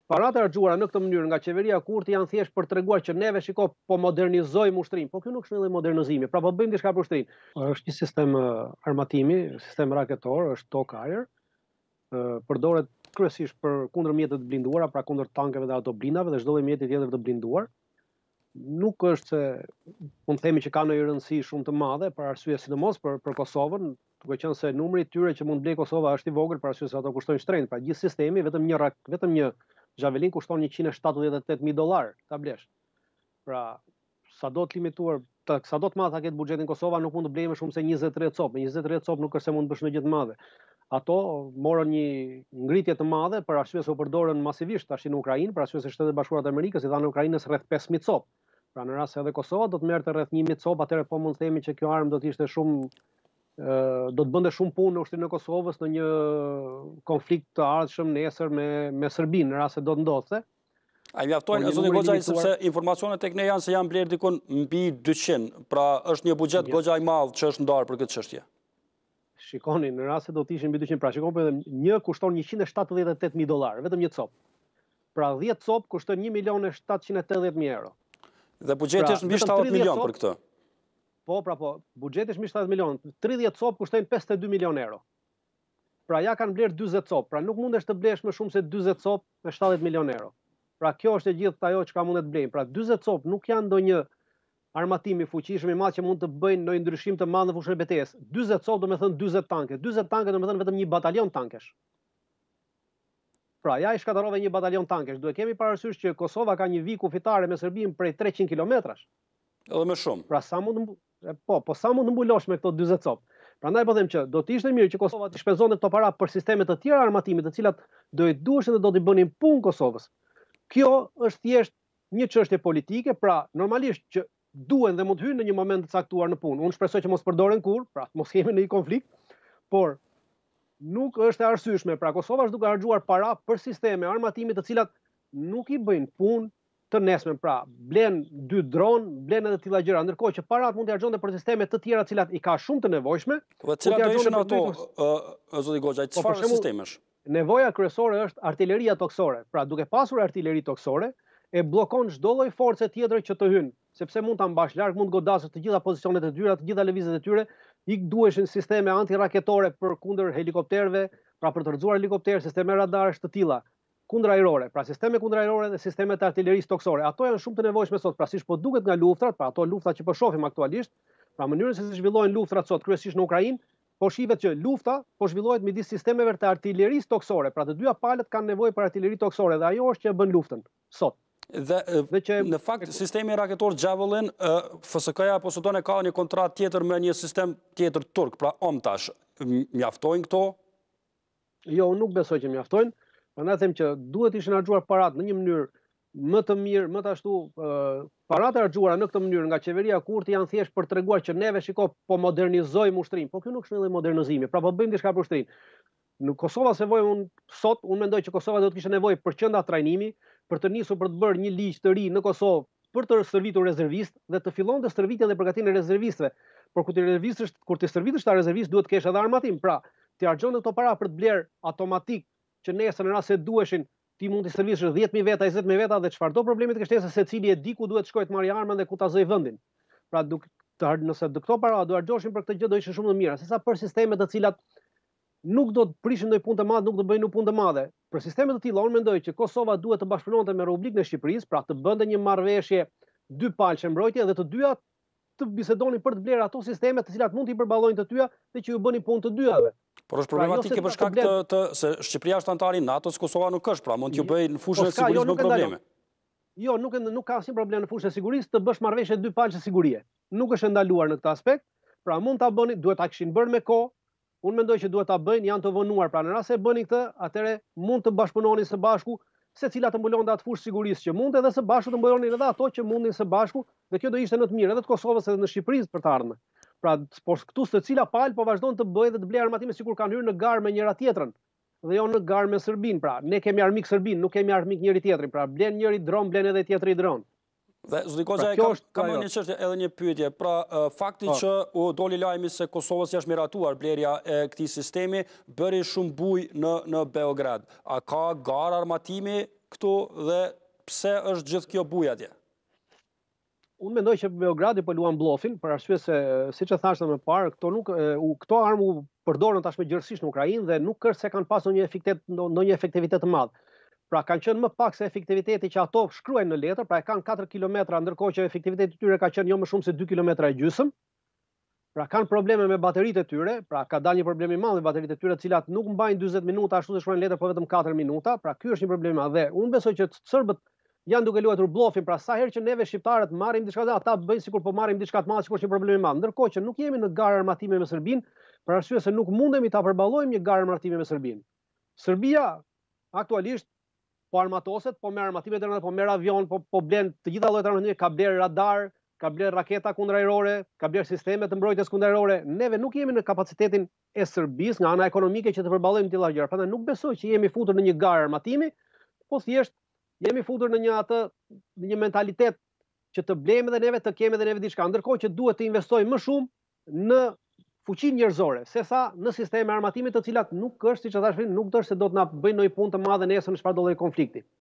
Paratë harxuara në këtë mënyrë nga qeveria e Kurti janë thjesht për treguar që neve shiko po modernizojmë ushtrinë, po ky nuk është edhe modernizimi, pra po bëjmë diçka për ushtrinë. Është një sistem armatimi, sistem raketor, është tok ajër, përdoret kryesisht për kundër mjeteve të blinduara, pra kundër tankeve dhe autoblindave dhe çdo lloj mjeti tjetër të blinduar. Nuk është se mund të themi që ka ndonjë rëndësi shumë të madhe për arsye sidomos për Kosovën, duke qenë se numri i tyre që mund blej Kosova është i vogël për arsye se ato kushtojnë shtrenjtë. Pra gjithë sistemi vetëm një Javelin kushton $178.000 ta blesh. Pra sado të limituar, sado të madh ta ketë buxhetin Kosova nuk mund të blejë më shumë se 20-30 copë. Me 20-30 copë nuk është se mund të bësh në gjë të madhe. Ato morën një ngritje të madhe për arsye se u përdorën masivisht tash në Ukrainë, për arsye se Shtetet e Bashkuara të Amerikës i dhanë Ukrainës rreth 5.000 copë. Pra në rast se edhe Kosova do të merrte rreth 1.000 copë, atëherë po mund të themi që kjo armë do të ishte shumë do të bënte shumë punë në ushtrinë e Kosovës në një konflikt të ardhshëm nesër me Serbinë, në rast se do të ndodhte. A i mjaftojnë, zoti Goxhaj, sepse informacionet tek ne janë se janë blerë dikon mbi 200, pra është një buxhet goxha i madh që është ndarë për këtë çështje. Shikoni, në rast se do të ishin mbi 200, pra shikoni edhe një kushton $178.000, vetëm një copë. Pra 10 copë kushton €1.780.000. Dhe buxheti është mbi 70 milion për këtë. Po, buxheti është mbi 70 milion. 30 copë kushtojnë €52 milion. Pra ja kanë blerë 40 copë, pra nuk mundesh të blesh më shumë se 40 copë me €70 milion. Pra kjo është e gjithë ajo që mundet të blejnë. Pra 40 copë nuk janë ndonjë armatim i fuqishëm i madh që mund të bëjnë ndonjë ndryshim të madh në fushën e betejës. 40 copë do të thënë 40 tanke. 40 tanke do të thënë vetëm një batalion tankesh. Pra ja i shkatërrove një batalion tankesh. Duhet kemi parasysh që Kosova ka një vijë kufitare me Serbinë prej 300 kilometrash. Edhe më shumë. Pra sa mund sa mund të mbulosh me këto 40 copë. Prandaj po them që do të ishte mirë që Kosova të shpenzonte këto para për sisteme të tjera armatimi, të cilat do i duheshin dhe do t'i bënin punë Kosovës. Kjo është thjesht një çështje politike, pra normalisht që duhen dhe mund të hyjnë në një moment të caktuar në punë. Unë shpresoj që mos përdoren kurrë, pra mos kemi në një konflikt, por nuk është e arsyeshme. Pra Kosova është duke harxuar para për sisteme armatimi të cilat nuk i bëjnë punë të nesme. Pra blen 2 dron, blen edhe tilla gjëra, ndërkohë që parat mund t'i harxonte për sisteme të tjera të cilat i ka shumë të nevojshme. Po cilat do ishin ato, zoti Goxhaj, çfarë sistemesh? Nevoja kryesore është artilleria toksore. Pra duke pasur artilleri toksore, e bllokon çdo lloj force tjetër që të hynë, sepse mund ta mbash larg, mund godasësh të gjitha pozicionet e tyre, të gjitha lëvizjet e tyre, i duheshin sisteme antiraketore për kundër helikopterëve, pra për të rrëzuar helikopterë, sisteme radarësh të tilla, kundërajrore, pra sisteme kundërajrore dhe sisteme të artillerisë toksore. Ato janë shumë të nevojshme sot, pra siç po duket nga luftrat, pra ato lufta që po shohim aktualisht, pra mënyrën se si zhvillohen luftrat sot, kryesisht në Ukrainë, po shihet që lufta po zhvillohet midis sistemeve të artillerisë toksore, pra të dyja palët kanë nevojë për artilleri toksore dhe ajo është që e bën luftën sot. Dhe në fakt sistemi raketor Javelin, FSK-ja po sot ka një kontratë tjetër me një sistem tjetër turk, pra OMTASH. Mjaftojnë këto? Jo, unë nuk besoj që mjaftojnë. Prandaj them që duhet ishin harxuar parat në një mënyrë më të mirë, më të ashtu paratë harxuara në këtë mënyrë nga qeveria e Kurti janë thjesht për treguar që neve shiko po modernizojmë ushtrinë. Po ky nuk është edhe modernizimi, pra po bëjmë diçka për ushtrinë. Në Kosova unë mendoj që Kosova do të kishte nevojë për qendra trajnimi, për të nisur për të bërë një ligj të ri në Kosovë për të stërvitur rezervistë dhe të fillonte stërvitjen dhe përgatitjen e rezervistëve. Por kur ti stërvitesh ta rezervist duhet të kesh edhe armatim. Pra, ti harxhon këto para për të bler automatik që nesër në rast se duheshin ti mund të stërvitesh 10.000 veta, 20.000 veta dhe çfarëdo problemi të kesh secili e di ku duhet shkojë të marrë armën dhe ku ta zoj vendin. Pra nëse këto para do harxhoshin për këtë gjë do ishin shumë të mira, sesa për sisteme të cilat nuk do të prishin ndonjë punë të madhe, nuk do bëjnë punë të madhe. Për sisteme të tilla, unë mendoj që Kosova duhet të bashkëpunonte me Republikën e Shqipërisë, pra të bënte një marrëveshje dy palëshe mbrojtje dhe të dyja të bisedonin për të blerë ato sisteme të cilat mund t'i përballojnë të tyja dhe që ju bënin punë të dyjave. Por është problematike për shkak se Shqipëria është anëtare i NATO-s, Kosova nuk është, pra mund t'ju bëjë në fushën e sigurisë me probleme. Jo, nuk ka asnjë problem në fushën e sigurisë të bësh marrëveshje dy palëshe sigurie. Nuk është ndaluar në këtë aspekt, pra mund ta bëni, duhet ta kishin bërë me kohë. Unë mendoj që duhet ta bëjnë, janë të vonuar, pra në rast se bënin këtë, atëre mund të bashkëpunonin së bashku, secila të mbulonte atë fushë sigurisë që mund edhe së bashku të mbulonin edhe ato që mundin së bashku, dhe kjo do ishte në të mirë edhe të Kosovës edhe në Shqipëri për të ardhmen. Pra, por këtu secila palë po vazhdon të bëjë dhe të blejë armatime sikur kanë hyrë në garë me njëra tjetrën, dhe jo në garë me Serbinë. Pra, ne kemi armik Serbinë, nuk kemi armik njëri tjetrin. Pra, blen njëri dron, blen edhe tjetri dron. Dhe zoti Goxhaj, kam një çështje edhe një pyetje. Pra, fakti që u doli lajmi se Kosovës është miratuar blerja e këtij sistemi bëri shumë bujë në Beograd. A ka garë armatimi këtu dhe pse është gjithë kjo buja atje? Unë mendoj që Beogradi po luan bllofin, për arsye se, siç e thashë më parë, këto armë u përdorën tashmë gjërësisht në Ukrainë dhe nuk është se kanë pasur ndonjë efektivitet të madh. Pra kanë qenë më pak se efektiviteti që ato shkruajnë në letër, pra e kanë 4 kilometra, ndërkohë që efektiviteti i tyre ka qenë jo më shumë se 2 kilometra e gjysmë. Pra kanë probleme me bateritë e tyre, pra ka dalë një problem i madh me bateritë e tyre, të cilat nuk mbajnë 40 minuta ashtu si shkruajnë letër, por vetëm 4 minuta. Pra ky është një problem i madh. Dhe unë besoj që serbët janë duke luajtur bllofin, pra sa herë që neve shqiptarët marrim diçka, ata bëjnë sikur po marrim diçka të madhe, sikur është një problem i madh. Ndërkohë që nuk jemi në garë armatime me Serbinë, për arsye se nuk mundemi ta përballojmë një garë armatime me Serbinë. Serbia aktualisht po armatoset, po merr armatime të rënda, po merr avion, po blen të gjitha llojet armatime, ka bler radar, ka bler raketa kundërajrore, ka bler sisteme të mbrojtjes kundërajrore. Neve nuk jemi në kapacitetin e Serbisë nga ana ekonomike që të përballojmë tilla gjëra. Prandaj nuk besoj që jemi futur në një garë armatimi, po thjesht jemi futur në një mentalitet që të blejmë dhe neve, të kemi dhe neve diçka, ndërkohë që duhet të investojmë më shumë në fuqinë njerëzore, sesa në sisteme armatime të cilat nuk është, siç e thash, nuk është se do të na bëjnë ndonjë punë të madhe nesër në çfarëdo lloj konflikti.